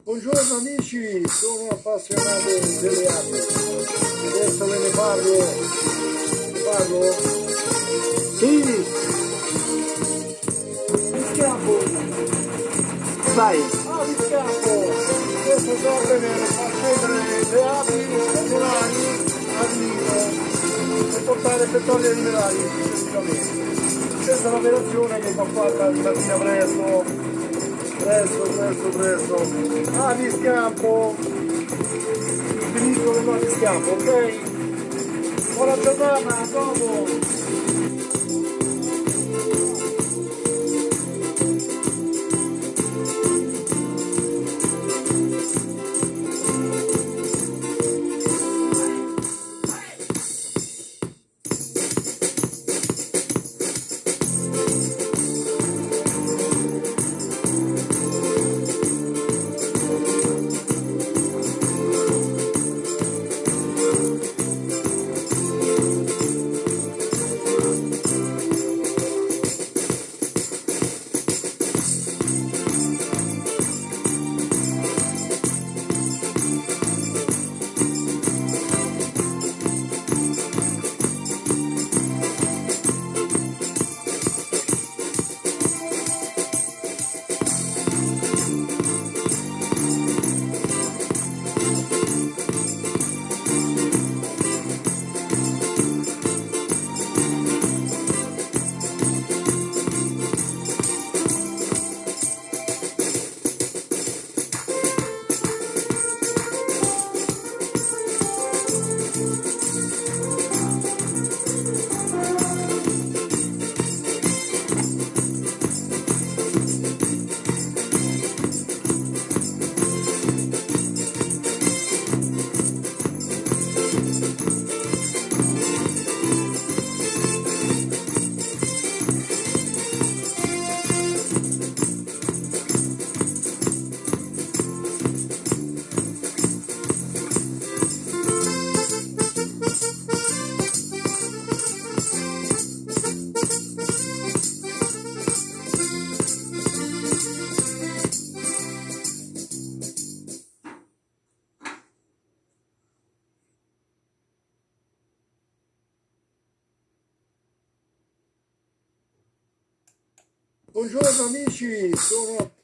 Buongiorno amici, sono appassionato delle api. Adesso ve ne parlo. Parlo? Sì! Mi scappo! Vai! Ah, mi scappo! Questo serve per far scendere le api, i melani al nido e portare per togliere i melani successivamente. Questa è un'operazione che va fatta di mattina presto. Presto. Ah, mi scampo. Finisco che non mi scampo, ok? Buona giornata, a dopo. Buongiorno amici, sono